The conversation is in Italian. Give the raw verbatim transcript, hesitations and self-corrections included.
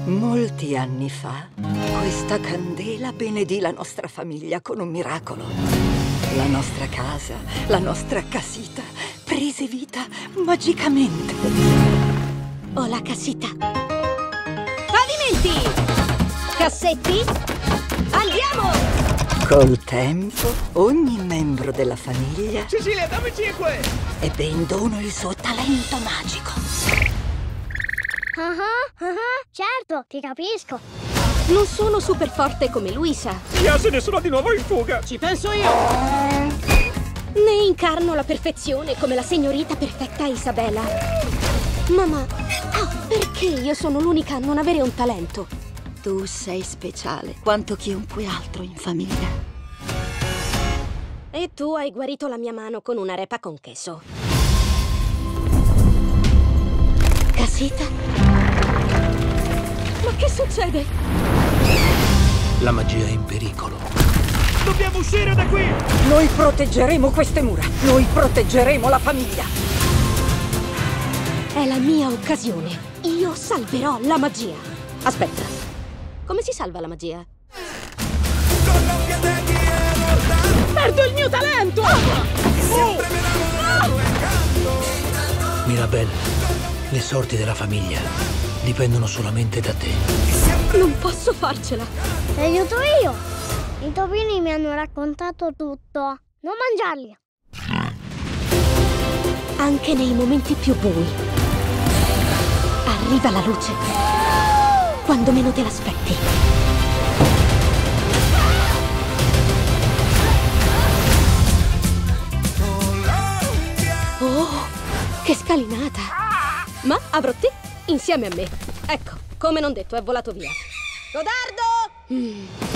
Molti anni fa, questa candela benedì la nostra famiglia con un miracolo. La nostra casa, la nostra casita, prese vita magicamente. Ho la casita. Pavimenti! Cassetti? Andiamo! Col tempo, ogni membro della famiglia Cecilia, dammi cinque! ebbe in dono il suo talento magico. Ah ah, ah, certo, ti capisco. Non sono super forte come Luisa, Via, se ne sono di nuovo in fuga! Ci penso io! né incarno la perfezione come la signorita perfetta Isabella. Mamma, ah, perché io sono l'unica a non avere un talento? Tu sei speciale quanto chiunque altro in famiglia. E tu hai guarito la mia mano con una repa con queso. Casita? Ma che succede? La magia è in pericolo. Dobbiamo uscire da qui! Noi proteggeremo queste mura. Noi proteggeremo la famiglia. È la mia occasione. Io salverò la magia. Aspetta, come si salva la magia? Perdo il mio talento! Oh! Mirabelle, le sorti della famiglia dipendono solamente da te. Non posso farcela. Ti aiuto io. I topini mi hanno raccontato tutto. Non mangiarli. Anche nei momenti più bui arriva la luce. Quando meno te l'aspetti. Oh, che scalinata! Ma avrò te insieme a me. Ecco, come non detto, è volato via. Codardo! Mm.